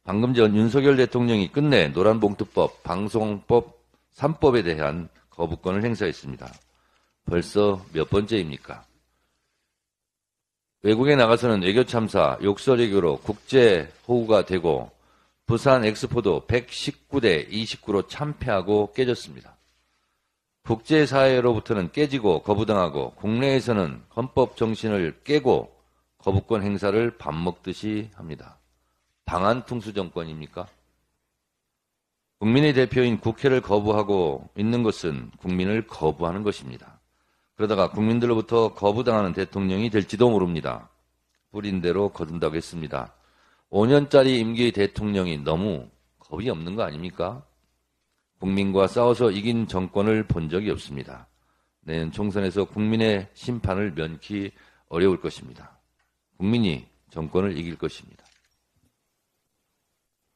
방금 전 윤석열 대통령이 끝내 노란봉투법, 방송법 3법에 대한 거부권을 행사했습니다. 벌써 몇 번째입니까? 외국에 나가서는 외교 참사, 욕설 외교로 국제 호구가 되고 부산 엑스포도 119대 29로 참패하고 깨졌습니다. 국제사회로부터는 깨지고 거부당하고 국내에서는 헌법 정신을 깨고 거부권 행사를 밥 먹듯이 합니다. 방한풍수 정권입니까? 국민의 대표인 국회를 거부하고 있는 것은 국민을 거부하는 것입니다. 그러다가 국민들로부터 거부당하는 대통령이 될지도 모릅니다. 뿌린 대로 거둔다고 했습니다. 5년짜리 임기의 대통령이 너무 겁이 없는 거 아닙니까? 국민과 싸워서 이긴 정권을 본 적이 없습니다. 내년 총선에서 국민의 심판을 면키 어려울 것입니다. 국민이 정권을 이길 것입니다.